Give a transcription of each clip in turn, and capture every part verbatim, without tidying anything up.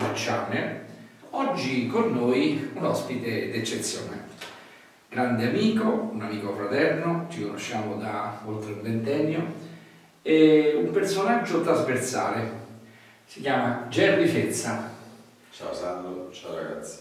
Channel. Oggi con noi un ospite d'eccezione, grande amico, un amico fraterno, ci conosciamo da oltre un ventennio, e un personaggio trasversale, si chiama Gerry Fezza. Ciao Sandro, ciao ragazzi.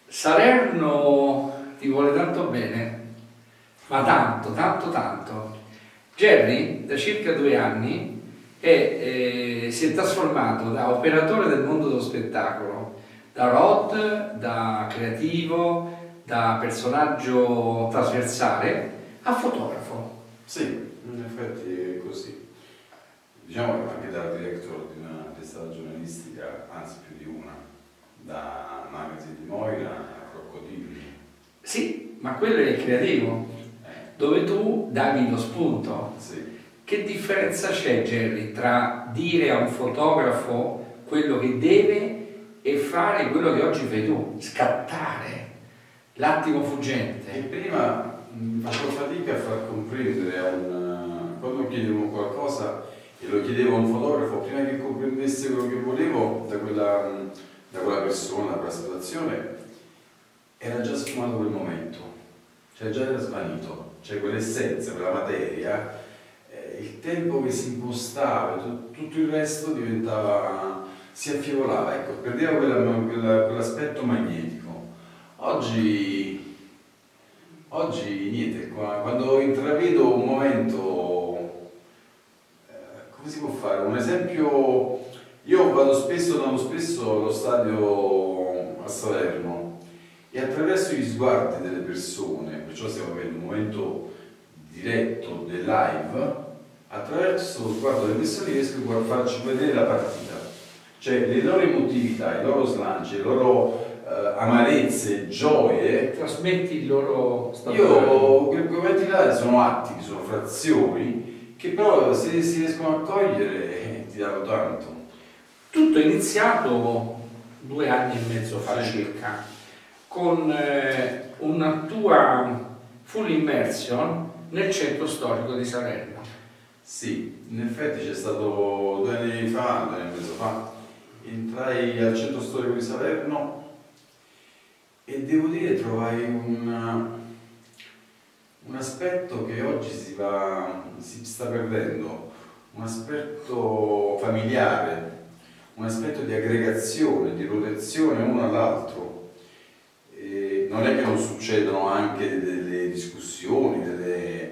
Salerno ti vuole tanto bene, ma tanto, tanto, tanto. Gerry da circa due anni è, eh, si è trasformato da operatore del mondo dello spettacolo, da road, da creativo, da personaggio trasversale a fotografo. Sì, in effetti è così. Diciamo che anche da director di una testata giornalistica, anzi più di una, da Magazine di Moira a Crocodilli. Sì, ma quello è il creativo, Eh. dove tu davi lo spunto. Sì. Che differenza c'è, Gerry, tra dire a un fotografo quello che deve e fare quello che oggi fai tu? Scattare, l'attimo E fuggente. prima mh, facevo fatica a far comprendere a un... quando chiedevo qualcosa e lo chiedevo a un fotografo, prima che comprendesse quello che volevo da quella, da quella persona, da quella situazione, era già sfumato quel momento, cioè già era svanito, cioè quell'essenza, quella materia, eh, il tempo che si impostava, tu, tutto il resto diventava, si affievolava, ecco, perdeva quella, quella, quell'aspetto magnetico. Oggi, oggi niente, qua, quando intravedo un momento, eh, come si può fare? Un esempio, io vado spesso, andavo spesso allo stadio a Salerno e attraverso gli sguardi delle persone, perciò stiamo avendo un momento diretto del live, attraverso lo sguardo delle persone riesco a farci vedere la partita, cioè le loro emotività, i loro slanci, le loro Uh, amarezze, gioie, Trasmetti il loro stato. io quei momenti là sono attimi, sono frazioni che però se si riescono a cogliere eh, ti danno tanto. Tutto è iniziato due anni e mezzo fa, sì, circa, con eh, una tua full immersion nel centro storico di Salerno. Sì, in effetti c'è stato due anni fa, due anni e mezzo fa, entrai al centro storico di Salerno e devo dire trovai un, un aspetto che oggi si, va, si sta perdendo, un aspetto familiare, un aspetto di aggregazione, di protezione uno all'altro. Non è che non succedono anche delle discussioni, delle...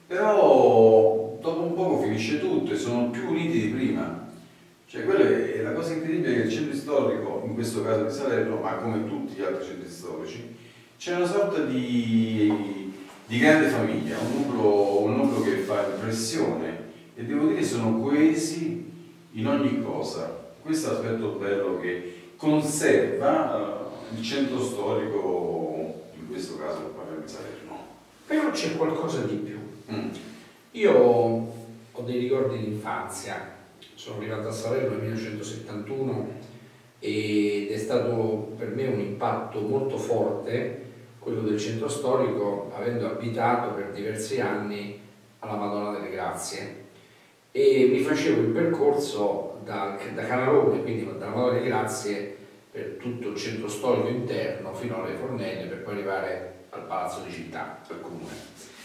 però dopo un poco finisce tutto e sono più uniti di prima. Cioè, quella è la cosa incredibile, che il centro storico, in questo caso di Salerno, ma come tutti gli altri centri storici, c'è una sorta di, di grande famiglia, un nucleo, un nucleo che fa impressione e devo dire sono coesi in ogni cosa. Questo è l'aspetto bello che conserva uh, il centro storico, in questo caso parliamo di Salerno. Però c'è qualcosa di più. Mm. Io ho dei ricordi di infanzia. Sono arrivato a Salerno nel millenovecentosettantuno ed è stato per me un impatto molto forte quello del centro storico, avendo abitato per diversi anni alla Madonna delle Grazie, e mi facevo il percorso da, da Canalone, quindi dalla Madonna delle Grazie, per tutto il centro storico interno fino alle Fornelle, per poi arrivare al Palazzo di Città, al Comune.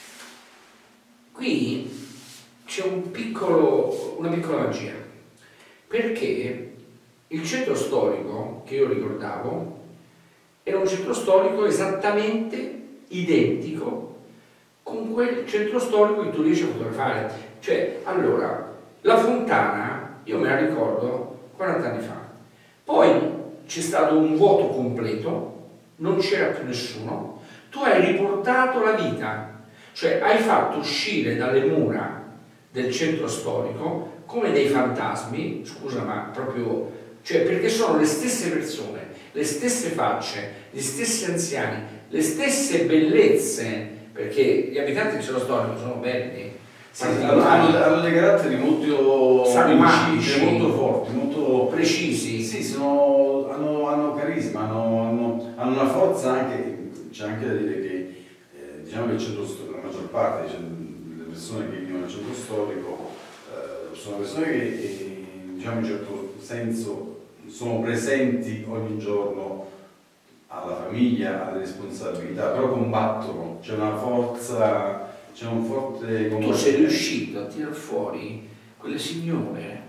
Qui c'è un piccolo, una piccola magia, perché il centro storico che io ricordavo era un centro storico esattamente identico con quel centro storico che tu riesci a fotografare. Cioè, allora, la fontana, io me la ricordo quaranta anni fa, poi c'è stato un vuoto completo, non c'era più nessuno, tu hai riportato la vita, cioè hai fatto uscire dalle mura del centro storico come dei fantasmi, scusa ma proprio, cioè perché sono le stesse persone, le stesse facce, gli stessi anziani, le stesse bellezze, perché gli abitanti del centro storico sono belli, sì, hanno, hanno dei caratteri molto magici, molto forti, molto precisi. Sì, sono, hanno, hanno carisma, hanno, hanno, hanno una forza anche, c'è anche da dire che eh, diciamo che il centro storico, la maggior parte delle persone che vivono nel centro storico eh, sono persone che eh, diciamo in un certo senso sono presenti ogni giorno alla famiglia, alle responsabilità, però combattono, c'è una forza, c'è un forte tu sei riuscito a tirar fuori quelle signore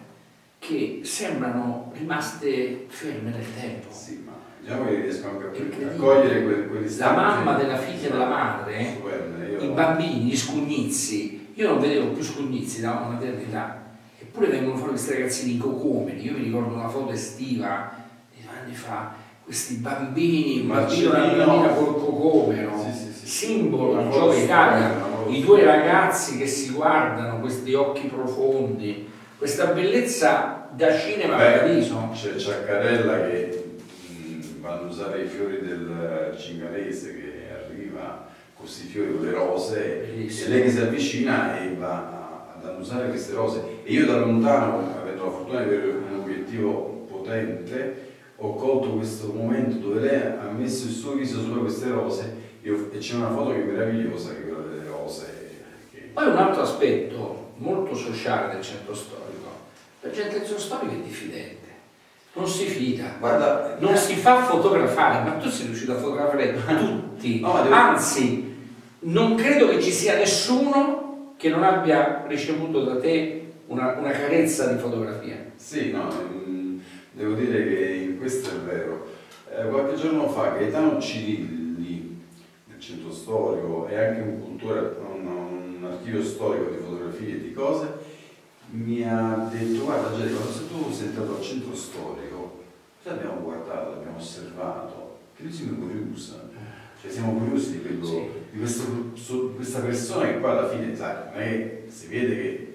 che sembrano rimaste ferme nel tempo. Sì, ma diciamo che riesco anche a cogliere quegli quelli la mamma della figlia della madre, stupende, io... i bambini, gli scugnizi, io non vedevo più scugnizi da una maternità, eppure vengono fuori questi ragazzini cocomeri. Io mi ricordo una foto estiva di due anni fa, questi bambini, un bambino e una bambina col cocomero, sì, sì, sì, simbolo di Gioia Italia, i due ragazzi che si guardano, questi occhi profondi, questa bellezza da cinema paradiso. C'è Ciaccarella che mh, vanno a usare i fiori del cingalese che arriva con questi fiori, con le rose, bellissimo. E lei che si avvicina e va ad annusare queste rose. E io da lontano, avendo la fortuna di avere un obiettivo potente, ho colto questo momento dove lei ha messo il suo viso sopra queste rose e c'è una foto che è meravigliosa, che è quella delle rose. Che... Poi un altro aspetto molto sociale del centro storico. La gente del centro storico è diffidente, non si fida, guarda, non si fa fotografare, ma tu sei riuscito a fotografare tutti, no, devo... anzi non credo che ci sia nessuno che non abbia ricevuto da te una, una carezza di fotografia. Sì, no, mh, devo dire che questo è vero. Eh, qualche giorno fa Gaetano Cirilli del centro storico e anche un cultore, un, un archivio storico di fotografie e di cose, mi ha detto: guarda Gerico, se tu sei entrato al centro storico, noi abbiamo guardato, abbiamo osservato, che noi siamo curiosi, cioè siamo curiosi di, quello, sì. di questo, su, questa persona che poi alla fine, sai, non è che si vede che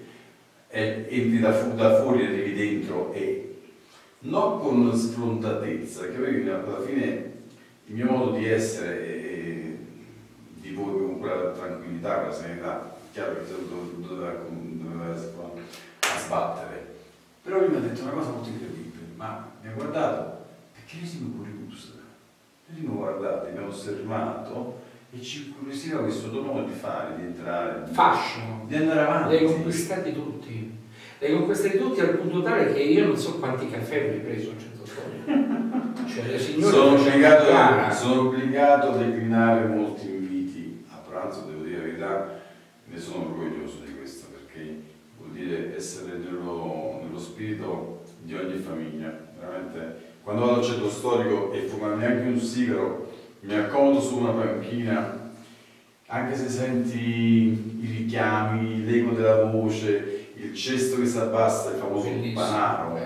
è, entri da, fu, da fuori e arrivi dentro, e non con sfrontatezza, perché poi alla fine il mio modo di essere e di voi con quella tranquillità, quella serenità, chiaro che doveva, doveva a sbattere, però lui mi ha detto una cosa molto incredibile: ma mi ha guardato perché noi siamo curiosi, noi siamo guardati, abbiamo osservato e ci incuriosiva questo tuo modo di fare, di entrare, di, fascino, di andare avanti. Li hai conquistati tutti, li hai conquistati tutti al punto tale che io non so quanti caffè mi hai preso al centro storico. Cioè, le signore sono, obbligato, sono obbligato a declinare molti inviti a pranzo, devo dire la verità, ne sono orgoglioso di questo, perché vuol dire essere nello, nello spirito di ogni famiglia. Veramente, quando vado al centro storico e fumare neanche un sigaro, mi accomodo su una panchina, anche se senti i richiami, l'eco della voce, il cesto che si abbassa, il famoso panaro,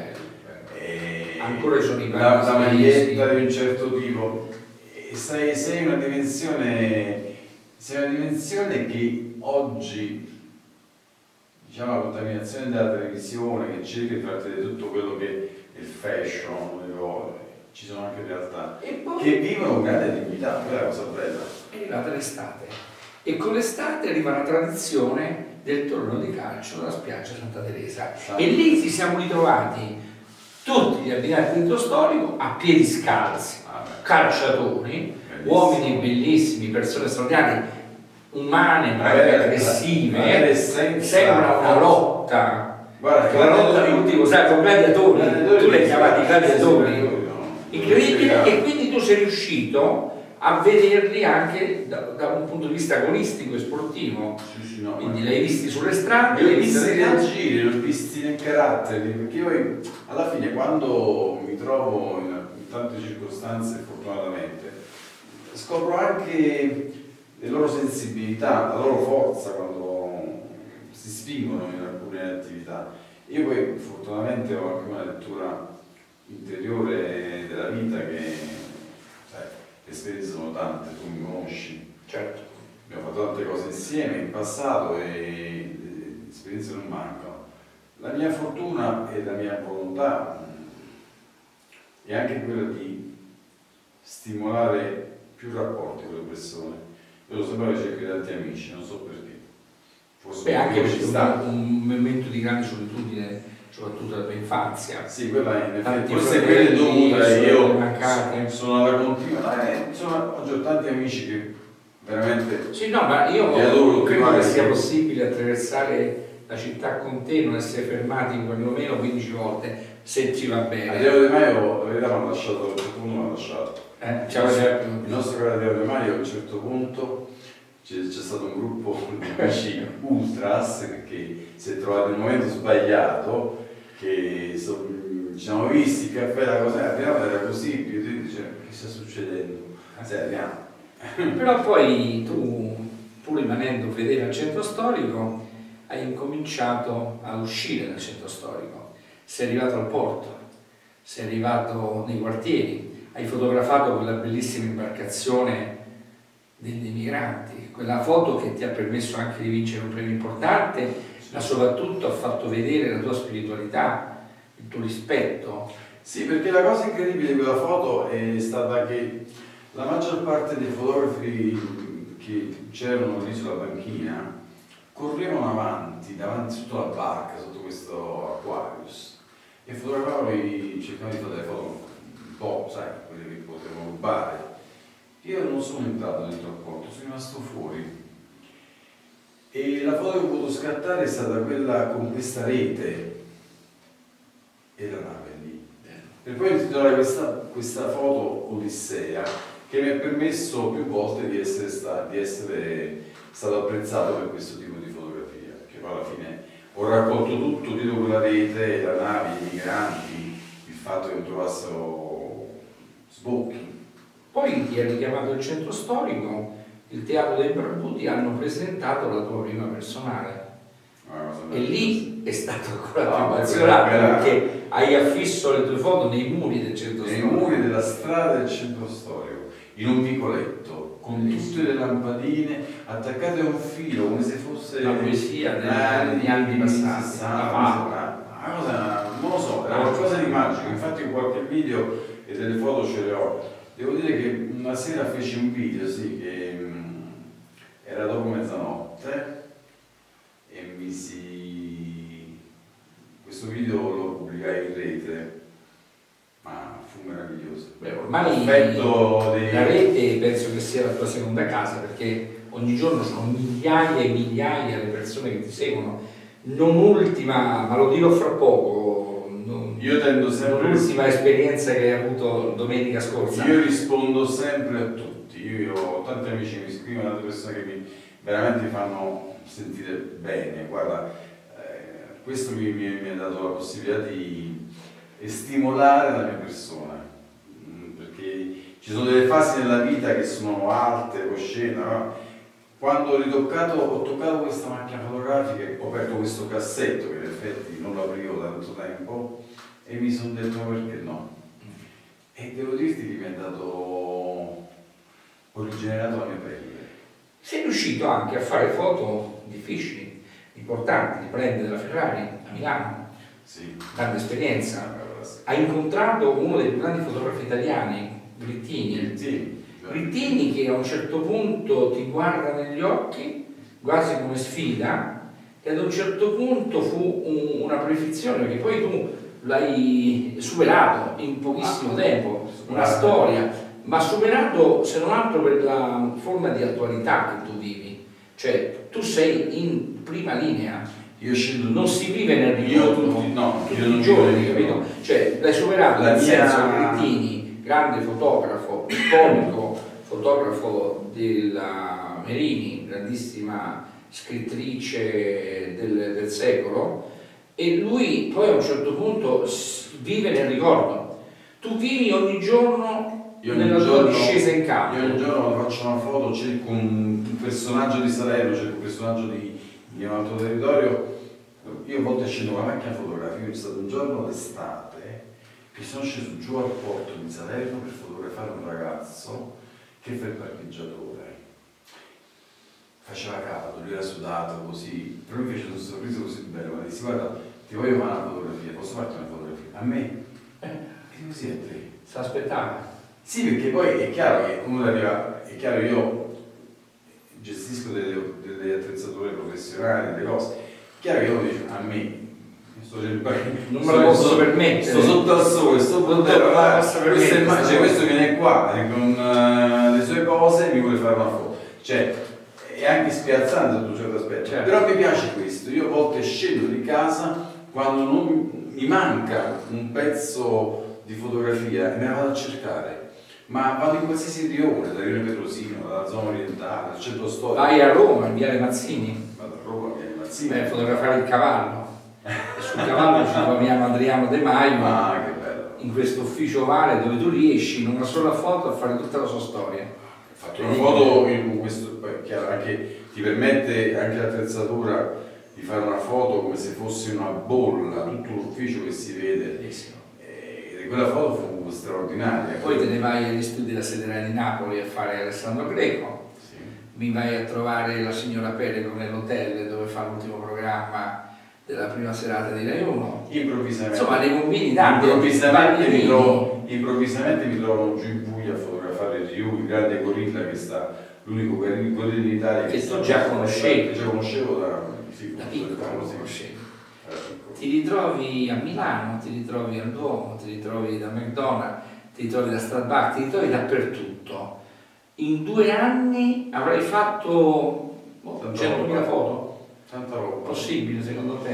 e ancora sono i la, la maglietta di un certo tipo, e sei, sei una dimensione, sei una dimensione che oggi, diciamo, la contaminazione della televisione che cerca di farti vedere tutto quello che è il fashion, le cose, ci sono anche realtà che vivono con grande dignità, quella è la cosa bella. È arrivata l'estate e con l'estate arriva la tradizione del torneo di calcio alla spiaggia Santa Teresa, ah. e lì ci siamo ritrovati tutti gli abitanti del storico a piedi scalzi, ah, calciatori, bellissimo. Uomini bellissimi, persone straordinarie, umane ma anche aggressive, sembra una lotta. Guarda, la lotta di tutti, sai, con gladiatori, tu li hai chiamati gladiatori, incredibile, e quindi tu sei riuscito a vederli anche da, da un punto di vista agonistico e sportivo. Sì, sì, no, quindi li hai visti sulle strade, li hai visti nel agire, li ho visti nel carattere, perché io alla fine, quando mi trovo in, in tante circostanze, fortunatamente, scopro anche le loro sensibilità, la loro forza quando si spingono in alcune attività. Io poi fortunatamente ho anche una lettura interiore della vita che, sai, le esperienze sono tante, tu mi conosci. Certo. Abbiamo fatto tante cose insieme in passato e le esperienze non mancano. La mia fortuna e la mia volontà è anche quella di stimolare più rapporti con le persone. Io lo sapevo che cerco tanti amici, non so perché. Forse Beh, anche perché è un momento di grande solitudine, soprattutto dalla tua infanzia. Sì, quella in effetti, forse quella è dovuta, io mancate. sono alla continua, eh, insomma, ho tanti amici che veramente... Sì, no, ma io adoro, credo che sia possibile attraversare la città con te, non essere fermati almeno quindici volte, se ci va bene. Adriano De Maio, la verità, mi ha lasciato, a un certo punto mi ha lasciato. Eh, il, nostro, il nostro caro Adriano De Maio a un certo punto c'è, c'è stato un gruppo di amici ultras che si è trovato nel momento sbagliato, che so, ci siamo visti, il caffè, la cosa, Adriano era così, io ti dicevo, che sta succedendo? Sì, Adriano. Però poi tu, pur rimanendo fedele al centro storico, hai incominciato a uscire dal centro storico, sei arrivato al porto, sei arrivato nei quartieri, hai fotografato quella bellissima imbarcazione dei migranti, quella foto che ti ha permesso anche di vincere un premio importante, ma soprattutto ha fatto vedere la tua spiritualità, il tuo rispetto. Sì, perché la cosa incredibile di quella foto è stata che la maggior parte dei fotografi che c'erano lì sulla banchina correvano avanti, davanti sotto la barca, sotto questo Aquarius, e fotografavano, i, cercavano di fare delle foto un po', sai, quelle che potevano rubare. Io non sono entrato dentro al porto, sono rimasto fuori. E la foto che ho potuto scattare è stata quella con questa rete e la nave lì. Per poi intitolare questa, questa foto Odissea, che mi ha permesso più volte di essere, sta, di essere stato apprezzato per questo tipo di fotografia, perché poi alla fine ho raccolto tutto dietro quella rete, la nave, i migranti, il fatto che non trovassero sbocchi. Poi ti hai richiamato il centro storico, il Teatro dei Barbuti, hanno presentato la tua prima personale. Ah, e lì è stato ancora più emozionante, perché hai affisso le tue foto nei muri del centro nei storico. Nei muri della strada del centro storico, in un vicoletto, con tutte le lampadine attaccate a un filo, come se fosse la poesia degli anni, anni passati. Una cosa, non lo so, era qualcosa di magico. Infatti in qualche video e delle foto ce le ho. Devo dire che una sera feci un video, sì, che mh, era dopo mezzanotte e mi si... questo video lo pubblicai in rete, ma fu meraviglioso. Beh, ormai dei... la rete penso che sia la tua seconda casa, perché ogni giorno sono migliaia e migliaia le persone che ti seguono, non ultima, ma lo dirò fra poco, io tendo sempre l'ultima esperienza che hai avuto domenica scorsa. Io rispondo sempre a tutti, io ho tanti amici che mi scrivono, tante persone che mi veramente mi fanno sentire bene. Guarda, eh, questo mi, mi, mi ha dato la possibilità di stimolare la mia persona, perché ci sono delle fasi nella vita che sono alte, oscene, no? Quando ho ritoccato, ho toccato questa macchina fotografica, ho aperto questo cassetto che in effetti non lo aprivo da tanto tempo, e mi sono detto perché no. E devo dirti che mi ha dato, ho rigenerato la mia pelle. Sei riuscito anche a fare foto difficili, importanti, di prendere la Ferrari a Milano. Sì. Grande esperienza. Hai incontrato uno dei più grandi fotografi italiani, Grittini. Grittini. Grittini, che a un certo punto ti guarda negli occhi, quasi come sfida, e ad un certo punto fu un, una prefizione, perché poi tu l'hai superato in pochissimo tempo, una storia, ma superato se non altro per la forma di attualità che tu vivi, cioè tu sei in prima linea, io scendo, non si vive nel ricordo tutti, no, tutti io non i giorni, io capito? Cioè l'hai superato, nel senso Grittini, grande fotografo, iconico fotografo della Merini, grandissima scrittrice del, del secolo, e lui poi a un certo punto vive nel ricordo. Tu vivi ogni giorno io nella ogni tua giorno, discesa in campo. Io ogni giorno faccio una foto, cerco un, un personaggio di Salerno, cerco un personaggio di, di un altro territorio. Io a volte scendo con la macchina fotografica. Io è stato un giorno d'estate che sono sceso giù al porto di Salerno per fotografare un ragazzo che fa il parcheggiatore. Faceva caldo, lui era sudato così, però mi fece un sorriso così bello, mi disse guarda, ti voglio fare una fotografia, posso farti una fotografia? A me? Eh, e così a te. Si aspettava. Sì, perché poi è chiaro che uno arriva, è chiaro io gestisco delle, delle attrezzature professionali, delle cose, è chiaro che uno dice a me, sto non me la posso permettere, sto sotto al sole, sto non te la posso permettere, questo, cioè, questo viene qua con uh, le sue cose e mi vuole fare una foto, cioè è anche spiazzante sotto un certo aspetto, certo. Però mi piace questo, io a volte scendo di casa quando non mi manca un pezzo di fotografia e me la vado a cercare, ma vado in qualsiasi rione, da Rione Petrosino, dalla zona orientale, al centro storico. Vai a Roma, in Viale Mazzini? Vado a Roma, Viale Mazzini. Beh, fotografare il cavallo. E sul cavallo ci troviamo Adriano De Maio, ah, che bello. In questo ufficio ovale dove tu riesci in una sola foto a fare tutta la sua storia. Ho fatto una foto con questo, chiaro, anche, ti permette anche l'attrezzatura di fare una foto come se fosse una bolla, tutto l'ufficio che si vede. Bellissimo. E quella foto fu straordinaria. Poi te ne vai agli studi della Sederale di Napoli a fare Alessandro Greco, Sì. mi vai a trovare la signora Perego nell'hotel dove fa l'ultimo programma della prima serata di Rai uno. Improvvisamente. Insomma, ne combini tanti. Improvvisamente mi, trovo, improvvisamente mi trovo giù in Puglia a fotografare Ryu, il grande gorilla che sta, l'unico gorilla in Italia che, che sta, tu già conoscevi. Già conoscevo da, sì, da piccolo, sì. conoscevi. Da piccolo. Ti ritrovi a Milano, ti ritrovi al Duomo, ti ritrovi da McDonald's, ti ritrovi da Stradbach, ti ritrovi dappertutto. In due anni avrai fatto oh, centomila foto. Tanta roba. Possibile secondo te?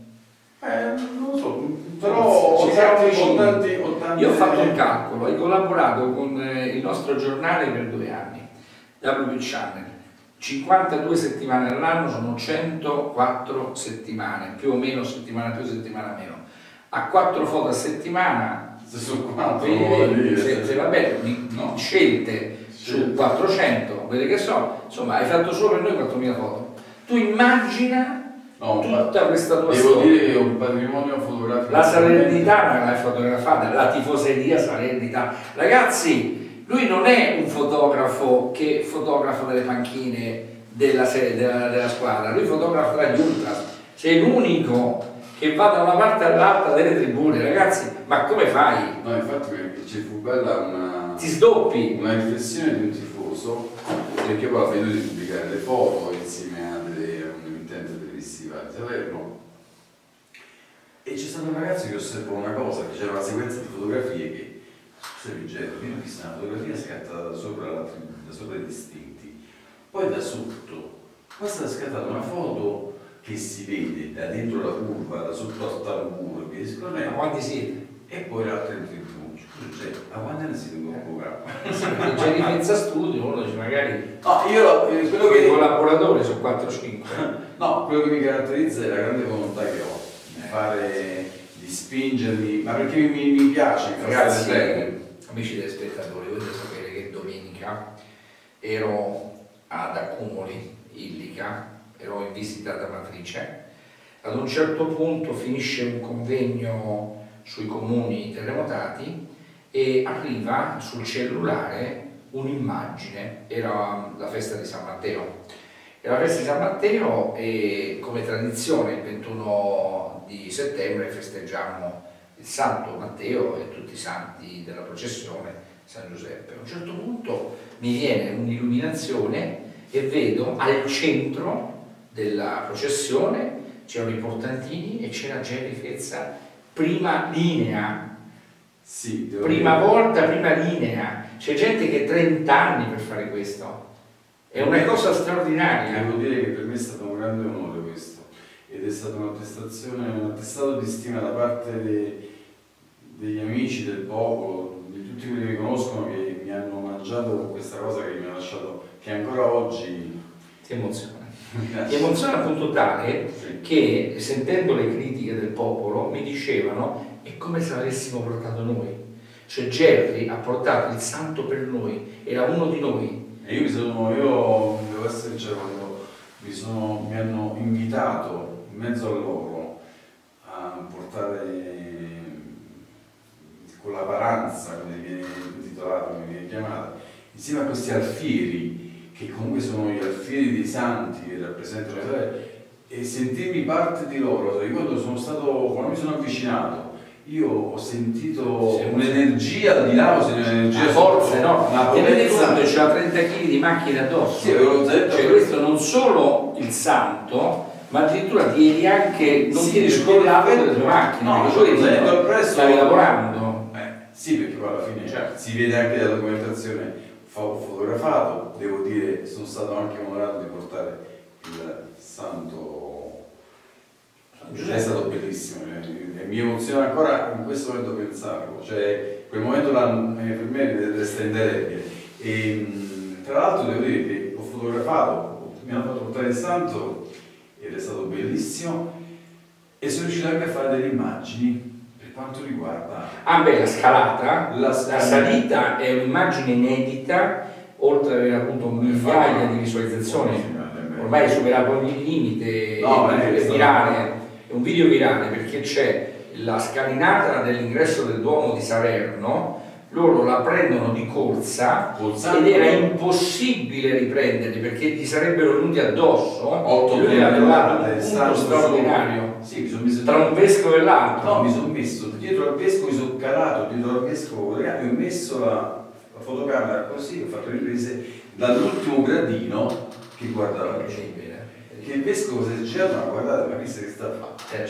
Eh, non lo so, però Ci ho siamo tanti, vicini. ho tanti, ho tanti... Io ho fatto un calcolo, hai collaborato con eh, il nostro giornale per due anni, W P Channel, cinquantadue settimane all'anno sono centoquattro settimane, più o meno settimana più, settimana meno. A quattro foto a settimana, Se sono quattro, vedi, dire, se, se vabbè, di, di no. scelte su quattrocento, quelle che so, insomma hai fatto solo per noi quattromila foto. Tu immagina no, tutta questa tua devo storia. dire che un patrimonio fotografico. La Salernitana l'hai fotografata, la tifoseria Salernitana. Ragazzi, lui non è un fotografo che fotografa delle panchine della, della, della squadra, lui fotografa dagli ultras. Sei l'unico che va da una parte all'altra delle tribune, ragazzi, ma come fai? No, infatti ci fu bella una, Ti sdoppi? una riflessione di un tifoso, perché poi ho veduto di pubblicare le foto insieme a delle, a un'emittente televisiva di Salerno, e c'è stato un ragazzo che osservò una cosa, che c'era una sequenza di fotografie che, scusa Viggetto, io ho visto una fotografia scattata da sopra, la, da sopra i distinti, poi da sotto, poi è stata scattata una foto che si vede da dentro la curva, da sotto al tamburo, via discorrendo. Ma quanti siete? E poi l'altro in tribuna. Cioè, ma quando ne siete con il programma? Sì, perché già di Penza Studio uno dice magari No, io eh, quello i che, collaboratori sono quattro cinque. no, quello che mi caratterizza è la grande volontà che ho di fare, di spingermi, ma perché mi, mi piace, mi fa Ragazzi, stare bene. amici telespettatori, voi dovete sapere che domenica ero ad Accumoli, Illica, ero in visita da Matrice. Ad un certo punto finisce un convegno sui comuni terremotati e arriva sul cellulare un'immagine, era la festa di San Matteo. Era la festa di San Matteo e come tradizione il ventuno di settembre festeggiamo il Santo Matteo e tutti i santi della processione, San Giuseppe. A un certo punto mi viene un'illuminazione e vedo al centro della processione c'erano i portantini e c'era Gerry Fezza, prima linea, Sì, devo prima dire. volta, prima linea. C'è gente che ha trenta anni per fare questo, è una cosa straordinaria. Devo dire che per me è stato un grande onore questo, ed è stata un'attestazione, un attestato di stima da parte de, degli amici del popolo, di tutti quelli che mi conoscono, che mi hanno mangiato con questa cosa che mi ha lasciato, che ancora oggi Ti emoziona. Ti emoziona al punto tale sì. che sentendo le critiche del popolo mi dicevano è come se l'avessimo portato noi, cioè Gerry ha portato il santo per noi, era uno di noi. E io mi sono, io devo essere sincero, quando mi, sono, mi hanno invitato in mezzo a loro a portare con la paranza, come viene intitolato, come viene chiamata, insieme a questi alfieri, che comunque sono gli alfieri dei santi che rappresentano Israele, e sentirmi parte di loro. Io quando sono stato, quando mi sono avvicinato, io ho sentito sì, un'energia al di là, un'energia forza, no? una Ti rendi potenza. conto, c'ha trenta chili di macchine addosso. Sì, avevo detto, cioè questo non solo il santo, ma addirittura ti eri anche, non sì, ti eri scollato perché- delle tue macchine, no, perché tu eri certo, lì, presso- stavi lavorando. Eh, sì, perché poi alla fine Certo. si vede anche dalla documentazione ho fotografato, devo dire, sono stato anche onorato di portare il santo Giuseppe, è stato bellissimo, e mi emoziona ancora in questo momento pensarlo, cioè quel momento là, per me resta indelebile. E tra l'altro devo dire che ho fotografato, mi hanno fatto portare il santo ed è stato bellissimo, e sono riuscito anche a fare delle immagini per quanto riguarda... Ah beh, la scalata, la, la salita è un'immagine inedita, oltre ad aver avuto migliaia di visualizzazioni, ormai è superato ogni limite, no, è, è, è virale, è un video virale perché c'è la scalinata dell'ingresso del Duomo di Salerno, loro la prendono di corsa ed era impossibile riprenderli perché gli sarebbero venuti addosso. Lui aveva trovato un punto straordinario, sì, mi sono messo tra un vescovo e l'altro. No, mi sono messo dietro al vescovo, mi sono calato dietro al vescovo e ho messo la, la fotocamera così, ho fatto riprese dall'ultimo gradino che guardava la luce. Che il vescovo si è girato, ma guardate, ma visto che sta a fare?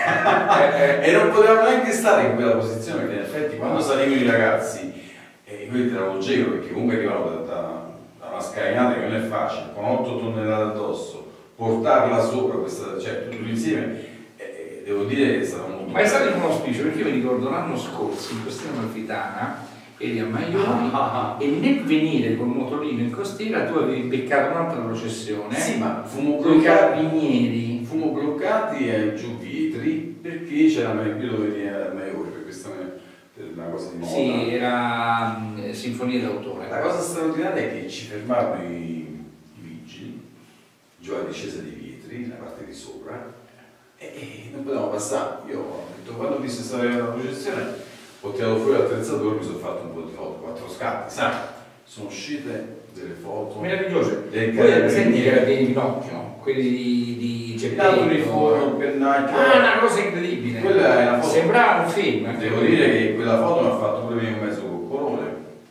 Cioè, e non potevamo neanche stare in quella posizione, perché in effetti quando salivano i ragazzi, e quelli travolgevano, perché comunque arrivavano da, da, da una scalinata che non è facile, con otto tonnellate addosso, portarla sopra questa, cioè tutto l'insieme, eh, devo dire che è stato molto... Ma è stato un auspicio, perché io mi ricordo l'anno scorso, in Costiera Amalfitana, eri a Maioni, ah, ah. e nel venire col motorino in costiera tu avevi beccato un'altra processione. Sì, ma fummo con i carabinieri. Fummo bloccati ai giù Vitri perché c'era il periodo veniva a Maiori, per questa per una cosa di moda. Sì, era um, sinfonia d'autore. La cosa straordinaria è che ci fermavano i, i vigili giù alla discesa di Vitri, la parte di sopra, e, e non potevamo passare. Io ho detto, quando ho visto stare la processione, ho tirato fuori l'attrezzatura, mi sono fatto un po' di foto, quattro scatti, sai, sono uscite delle foto meravigliose. Poi presenti i carabinieri di Pinocchio, quelli di, di Geppetto, uniforme, un pennacchio. Ah, una cosa incredibile. Quella è una foto. Sembrava un film. Devo dire che quella foto mi ha fatto pure venire un mezzo coccolone,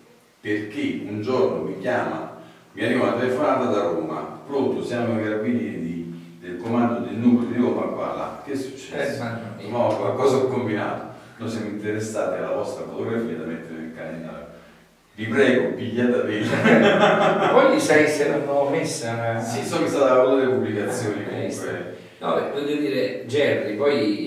perché un giorno mi chiama, mi arriva una telefonata da Roma, pronto, siamo i carabinieri del comando del nucleo di Roma, qua, là. Che è successo? Eh, no, qualcosa ho combinato. Noi siamo interessati alla vostra fotografia da mettere nel calendario. Vi prego, pigliatela. Poi sai se l'hanno messa. Sì, so che è stata una delle pubblicazioni ah, comunque. No, beh, voglio dire, Gerry,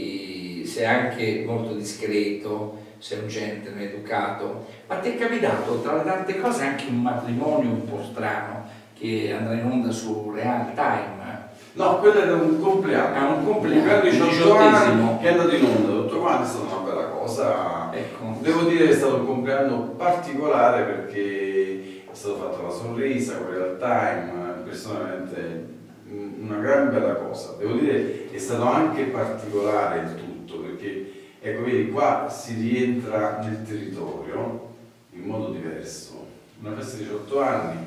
poi sei anche molto discreto, sei un gentleman educato, ma ti è capitato tra le tante cose anche un matrimonio un po' strano che andrà in onda su Real Time. No, quello era un compleanno. È un compleanno, un diciotto anni che è andato in onda, tutto quanto, è stata una bella cosa. Ecco. Devo dire che è stato un compleanno particolare perché è stato fatto la sorrisa con Real Time, personalmente una gran bella cosa. Devo dire che è stato anche particolare il tutto, perché ecco, vedi, qua si rientra nel territorio in modo diverso. Una festa di diciotto anni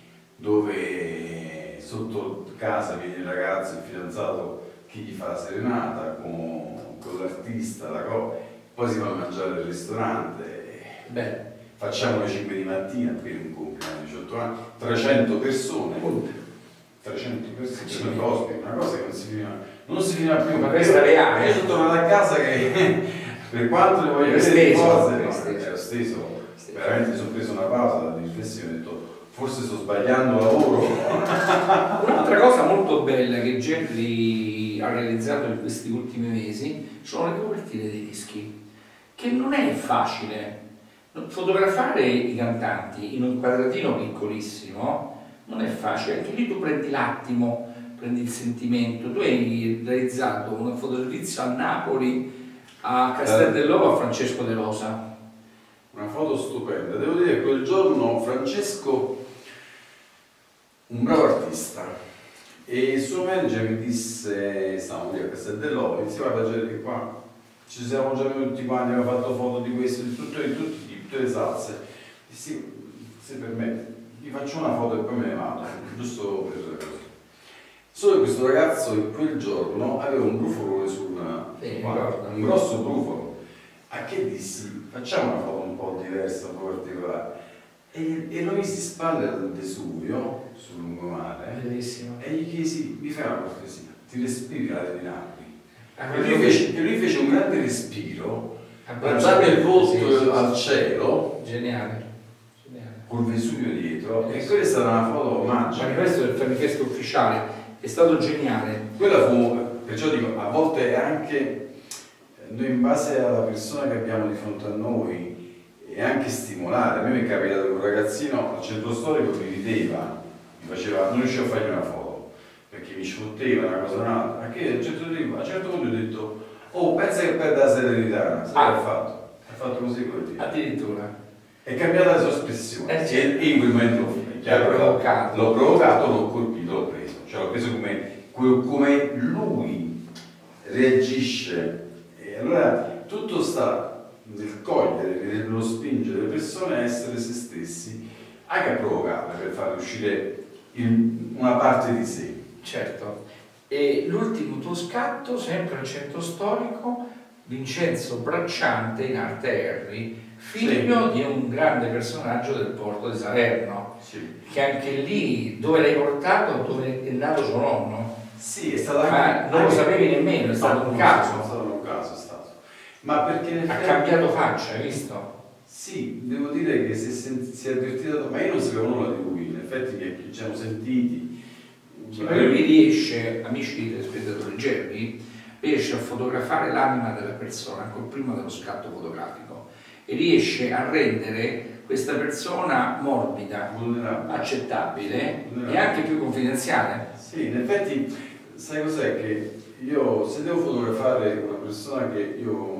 dove sotto casa viene il ragazzo, il fidanzato che gli fa la serenata con, con l'artista, la co- poi si va a mangiare al ristorante. Beh, facciamo le cinque di mattina per un compleanno di diciotto anni, trecento persone, trecento persone, una cosa, una cosa che non si finiva, non si finiva più. Ma questa reale. Io sono tornato a casa che per quanto le voglio vedere cose, ero steso, veramente mi sono preso una pausa di riflessione, ho detto forse sto sbagliando lavoro. Un'altra cosa molto bella che Gerry ha realizzato in questi ultimi mesi sono le copertine dei dischi, che non è facile. Fotografare i cantanti in un quadratino piccolissimo non è facile, anche lì tu prendi l'attimo, prendi il sentimento. Tu hai realizzato un fotoservizio a Napoli, a Castel dell'Ovo, a Francesco De Rosa. Una foto stupenda, devo dire che quel giorno Francesco, un bravo artista, e il suo manager mi disse, stavamo lì a Castel dell'Ovo, mi disse guarda che qua ci siamo già venuti tutti quanti, abbiamo fatto foto di questo, di tutto, di tutti, di tutte le salse. Dissi, se permette, vi faccio una foto e poi me ne vado, giusto per così. Solo che questo ragazzo in quel giorno aveva un brufolone sul sì, guarda, un grosso brufolo. A che dissi, facciamo una foto un po' diversa, un po' particolare. E, e lo misi spalle al Vesuvio, sul lungomare, bellissimo. E gli chiesi, mi fai una cortesia, ti respiri l'aria di Napoli? Ah, e, lui fece, e lui fece un grande respiro, alzando il volto sì, sì, al sì. cielo. Geniale. Geniale. col Vesuvio dietro, e quella è stata una foto magica. Ma questo è il manifesto ufficiale, è stato geniale. Quella fu, perciò dico, a volte è anche, noi in base alla persona che abbiamo di fronte a noi, è anche stimolare. A me mi è capitato che un ragazzino al centro storico mi rideva, mi faceva, non riuscivo a fargli una foto, perché mi sfotteva una cosa o un'altra, perché a un certo punto, a un certo punto ho detto, oh, pensa che perde la serenità, sai ah. che ha fatto? Ha fatto così quel tipo. Addirittura. È cambiata la sua espressione, eh, sì. e in quel momento l'ho provocato, l'ho provocato, l'ho colpito, l'ho preso, cioè l'ho preso come, come lui reagisce, e allora tutto sta nel cogliere, nello spingere le persone a essere se stessi, anche a provocarle per far uscire il, una parte di sé. Certo. E l'ultimo tuo scatto, sempre al centro storico, Vincenzo Bracciante in arte Henry, figlio sì. di un grande personaggio del porto di Salerno, sì. che anche lì, dove l'hai portato, dove è nato suo nonno? Sì, è stato ma anche, non anche, lo sapevi nemmeno, è stato no, un caso. È stato un caso, è stato. Ma perché ha cambiato faccia, hai visto? Sì, devo dire che si è, si è avvertito, ma io non sapevo nulla di lui, in effetti che ci siamo sentiti. Sì, ma lui riesce, amici del spettatori Germi, riesce a fotografare l'anima della persona ancora prima dello scatto fotografico e riesce a rendere questa persona morbida, vulnerabile, accettabile vulnerabile. E anche più confidenziale. Sì, in effetti, sai cos'è? Che io, se devo fotografare una persona che io...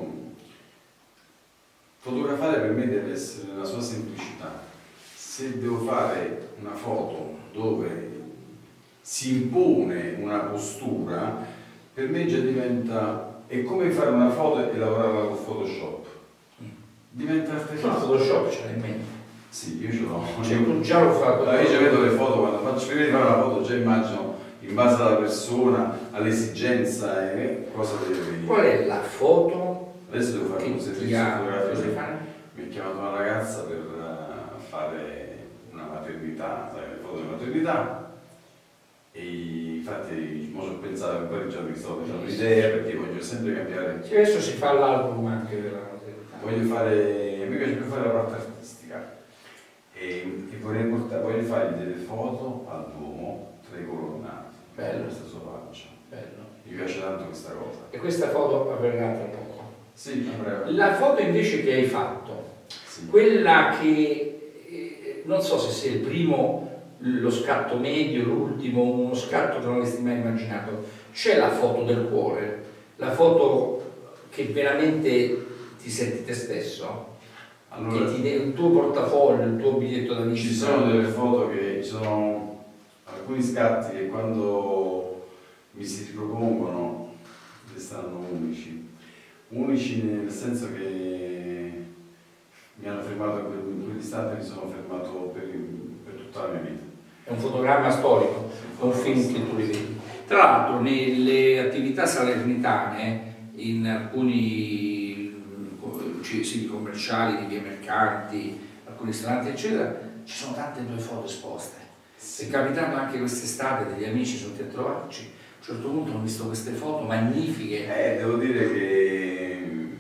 Fotografare per me deve essere nella sua semplicità. Se devo fare una foto dove si impone una postura, per me già diventa, è come fare una foto e lavorare con Photoshop. Diventa artificiale. No, Photoshop ce l'hai in mente? Sì, io ce l'ho. Cioè, tu già l'ho fatto. Allora, io già vedo le foto, quando faccio prima di fare una foto, già immagino in base alla persona, all'esigenza e cosa deve venire. Qual è la foto? Adesso devo fare che un servizio fotografico. Fare? Mi ha chiamato una ragazza per uh, fare una maternità, sai, le foto di maternità. E infatti mo ci ho pensato un po' di giorni che stavo facendo l'idea perché voglio sempre cambiare. Sì, adesso si fa l'album anche della maternità. Voglio fare, a me piace più fare la parte artistica e, e vorrei portare, voglio fargli delle foto al Duomo tra i colonnati. Bello. Questa sua faccia. Bello. Mi piace tanto questa cosa. E questa foto avverrà tra poco. Sì, a breve. La foto invece che hai fatto, sì. quella che eh, non so se sia il primo, lo scatto medio, l'ultimo, uno scatto che non avresti mai immaginato, c'è la foto del cuore, la foto che veramente ti senti te stesso, allora, che ti dà il tuo portafoglio, il tuo biglietto da visita. Ci sono delle foto che ci sono alcuni scatti che quando mi si ripropongono restano unici. Unici nel senso che mi hanno fermato in quell'istante, mi sono fermato per, per tutta la mia vita. È un fotogramma storico, è un film che tu rivedi. Tra l'altro nelle attività salernitane, in alcuni siti commerciali di via Mercanti, alcuni ristoranti eccetera, ci sono tante tue foto esposte. Sì. È capitato anche quest'estate, degli amici sono venuti a trovarci, a un certo punto ho visto queste foto magnifiche. Eh, devo dire che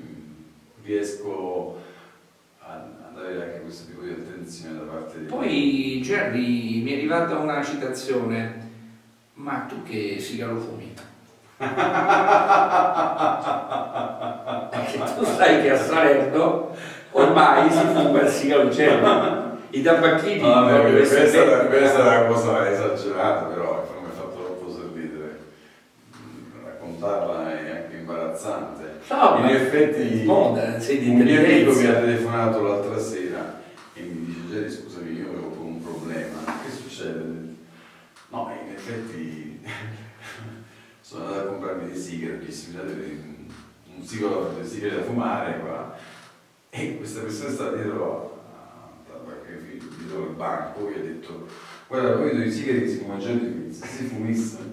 riesco ad avere anche questo tipo di attenzione da parte di... Poi Gerry, mi è arrivata una citazione, ma tu che sigaro fumi? Perché tu sai che a Salerno ormai si fuma il sigaro Gerry. I tabacchini no, non no, questa, questa, questa è una cosa esagerata, però mi ha fatto troppo sorridere. Raccontarla è anche imbarazzante. No, in effetti moda, sei di un mio amico mi ha telefonato l'altra sera e mi dice Gerry, scusami, io avevo un problema, che succede? No, in effetti sono andato a comprarmi dei sigari, un sigaro dei sigari da fumare qua, e questa persona sta dietro dietro il banco, che ha detto guarda, poi i sigari che si fumano giorni, se si fumissero.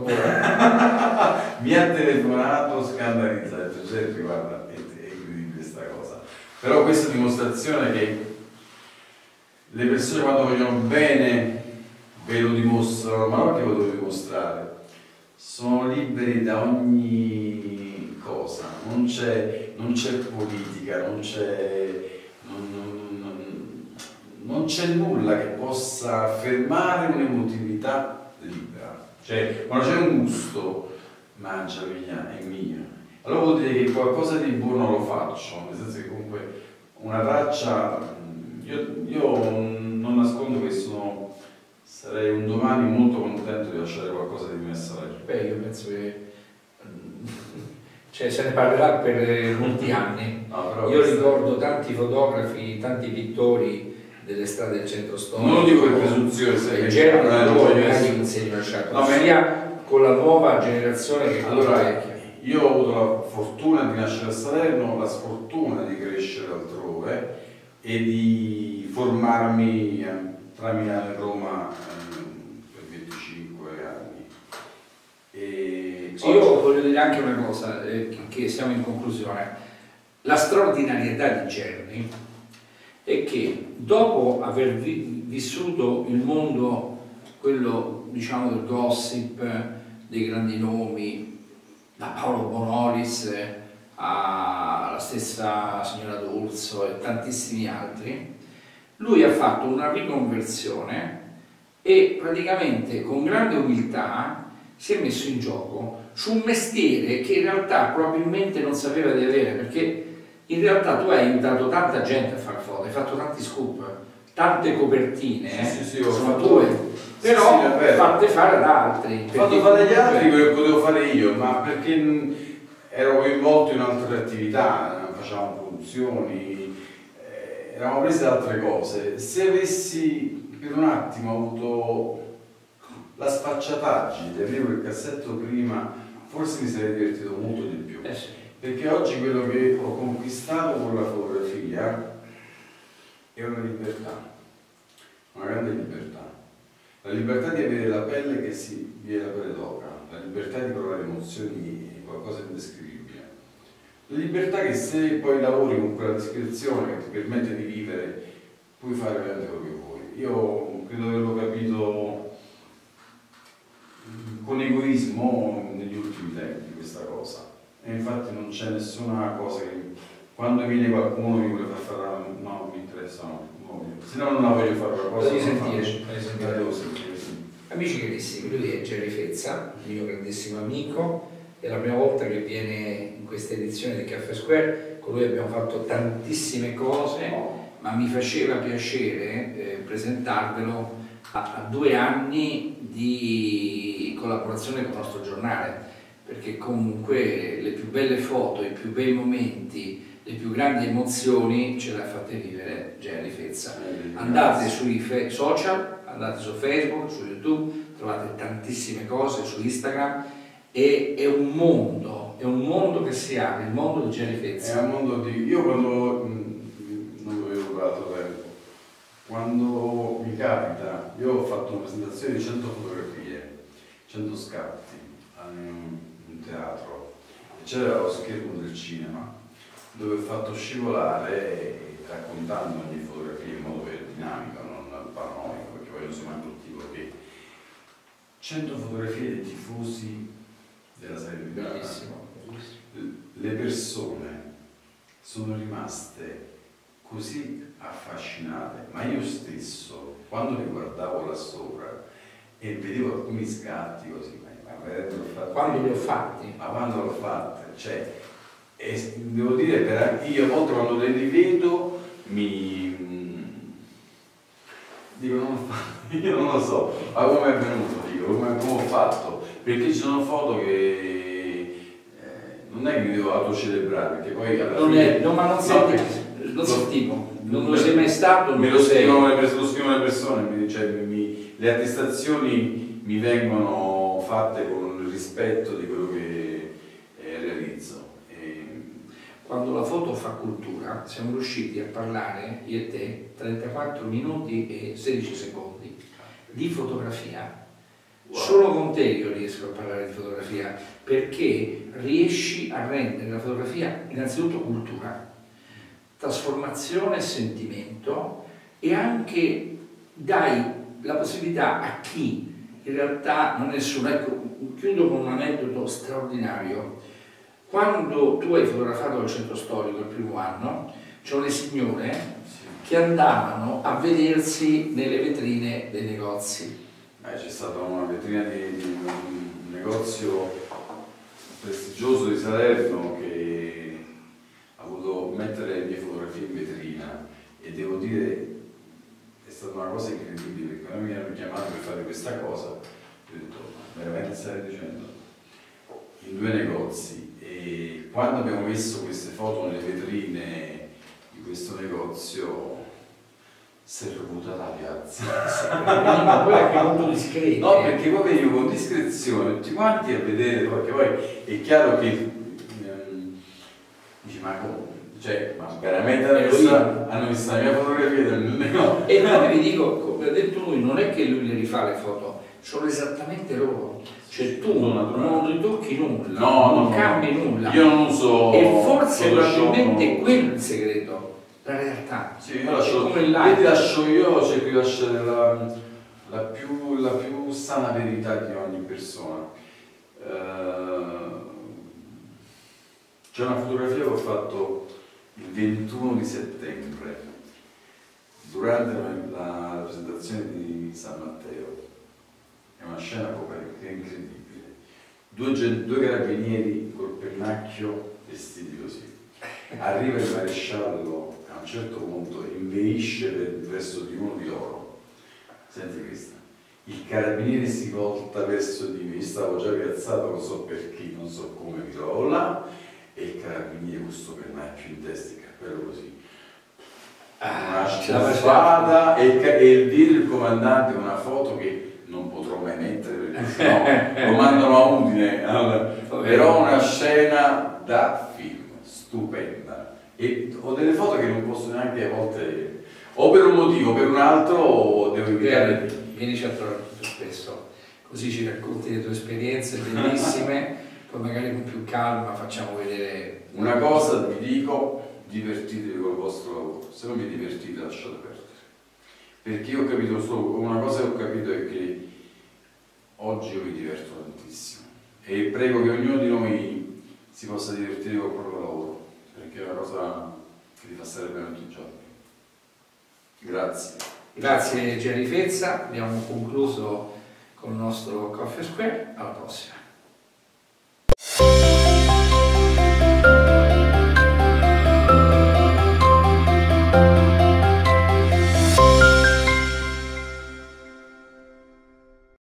Mi ha telefonato scandalizzato, Gerry, guarda, è, è incredibile questa cosa. Però questa dimostrazione che le persone quando vogliono bene ve lo dimostrano, ma non che lo devo dimostrare, sono liberi da ogni cosa, non c'è non c'è politica, non c'è non, non, non, non c'è nulla che possa fermare un'emotività libera. Cioè, quando c'è un gusto, mangia mia, è mia. Allora vuol dire che qualcosa di buono lo faccio, nel senso che comunque una traccia, io, io non nascondo che sono, sarei un domani molto contento di lasciare qualcosa di me a Salerno. Beh, io penso che cioè, se ne parlerà per molti anni. No, io ricordo tanti fotografi, tanti pittori delle strade del centro storico. Non lo dico per presunzione, se Gerry magari un segno lasciato, no, sia con la nuova generazione che con allora, la vecchia. Io ho avuto la fortuna di nascere a Salerno, la sfortuna di crescere altrove e di formarmi tra Milano e Roma per venticinque anni. E sì, io voglio dire anche una cosa, eh, che siamo in conclusione. La straordinarietà di Gerry è che dopo aver vi vissuto il mondo, quello diciamo del gossip, dei grandi nomi, da Paolo Bonolis alla stessa signora D'Urso e tantissimi altri, lui ha fatto una riconversione e praticamente con grande umiltà si è messo in gioco su un mestiere che in realtà probabilmente non sapeva di avere, perché in realtà tu hai aiutato tanta gente a fare foto, hai fatto tanti scoop, tante copertine, sì, eh? sì, sì, ho sono fatto... tue, però sì, sì, fatte fare ad altri. Ho fatto fare agli altri quello che potevo fare io, ma perché ero coinvolto in altre attività, facevamo produzioni, eh, eravamo presi da altre cose. Se avessi per un attimo avuto la sfacciataggine di aprire quel cassetto prima, forse mi sarei divertito molto di più. Eh sì. Perché oggi quello che ho conquistato con la fotografia è una libertà, una grande libertà. La libertà di avere la pelle che si viene la pelle d'oca, la libertà di provare emozioni, qualcosa di indescrivibile. La libertà che se poi lavori con quella descrizione che ti permette di vivere, puoi fare veramente quello che vuoi. Io credo di averlo capito con egoismo negli ultimi tempi questa cosa. E infatti non c'è nessuna cosa che quando viene qualcuno mi vuole far fare, no, non mi interessa, no, no, se no non la voglio fare qualcosa. Devi sentire, la devo sentire, sì. Amici carissimi, lui è Gerry Fezza, il mio grandissimo amico, è la prima volta che viene in questa edizione di Caffè Square, con lui abbiamo fatto tantissime cose, ma mi faceva piacere eh, presentarvelo a, a due anni di collaborazione con il nostro giornale, perché comunque le più belle foto, i più bei momenti, le più grandi emozioni ce le ha fatte vivere Gerry Fezza. Andate sui social, andate su Facebook, su YouTube, trovate tantissime cose, su Instagram, e è un mondo, è un mondo che si apre, il mondo di Gerry Fezza. È un mondo di... Io quando, mh, non avevo dato tempo, quando mi capita, io ho fatto una presentazione di cento fotografie, cento scatti, in teatro, e c'era lo schermo del cinema dove ho fatto scivolare, raccontando ogni fotografia in modo dinamico, non paranoico, perché poi non sono mai il tipo che cento fotografie dei tifosi della Serie B. Bellissimo. Le persone sono rimaste così affascinate, ma io stesso quando li guardavo là sopra e vedevo alcuni scatti così, quando li ho fatti? Ma quando l'ho fatta, cioè, e devo dire, per, io a volte quando le rivedo mi dico, non ho fatto, io non lo so, ma come è venuto, dico, come, come ho fatto, perché ci sono foto che eh, non è che mi devo autocelebrare, perché poi alla non fine... È, no, ma non sei, no, non sei tipo, non lo sei mai stato, me lo scrivono le, lo scrivono le persone, mi, cioè, mi, le attestazioni mi vengono fatte con il rispetto di quello che eh, realizzo. E... Quando la foto fa cultura, siamo riusciti a parlare, io e te, trentaquattro minuti e sedici secondi di fotografia. Wow. Solo con te io riesco a parlare di fotografia, perché riesci a rendere la fotografia innanzitutto cultura, trasformazione e sentimento, e anche dai la possibilità a chi in realtà non è nessuno. Ecco, chiudo con un aneddoto straordinario. Quando tu hai fotografato il centro storico il primo anno, c'erano le signore che andavano a vedersi nelle vetrine dei negozi. Eh, c'è stata una vetrina di, di un negozio prestigioso di Salerno che ha voluto mettere le mie fotografie in vetrina e devo dire è stata una cosa incredibile perché quando mi hanno chiamato per fare questa cosa ho detto ma veramente stai dicendo? In due negozi, e quando abbiamo messo queste foto nelle vetrine di questo negozio si è rovuta la piazza. Ma poi anche molto discreti. No, perché poi venivo con discrezione tutti quanti a vedere, perché poi è chiaro che ehm, dici ma come? Cioè, ma veramente hanno visto, hanno visto la mia fotografia del negozio? E poi vi dico, come ha detto lui, non è che lui le rifà le foto, sono esattamente loro. Cioè tu non, non ritocchi nulla, no, non no, cambi no. nulla. Io non uso. E forse probabilmente non... quello è il segreto, la realtà. Sì, io lascio, come io ti lascio io, cerco di lasciare la, la, più, la più sana verità di ogni persona. Uh, c'è una fotografia che ho fatto il ventuno di settembre, durante la, la presentazione di San Matteo. È una scena apocalittica incredibile. Due, due carabinieri col pennacchio vestiti così. Arriva il maresciallo a un certo punto e inveisce verso di uno di loro. Senti questa. Il carabiniere si volta verso di me, io stavo già piazzato, non so perché, non so come, mi trovo là, e il carabiniere con questo pennacchio in testa, il cappello così. Una spada e, e il dire il comandante una foto che non potrò mai mettere perché no, lo mandano a Udine. Allora, però una scena da film, stupenda. E ho delle foto che non posso neanche a volte, o per un motivo o per un altro, devo evitare. Vienici a trovare più spesso, così ci racconti le tue esperienze bellissime, poi magari con più calma facciamo vedere. Una cosa vi dico, divertitevi col vostro lavoro, se non vi divertite lasciate perdere. Perché io ho capito solo, una cosa che ho capito è che oggi io mi diverto tantissimo e prego che ognuno di noi si possa divertire col proprio lavoro, perché è una cosa che ti fa stare bene tutti i giorni. Grazie. Grazie Gianni Fezza, abbiamo concluso con il nostro Coffee Square, alla prossima.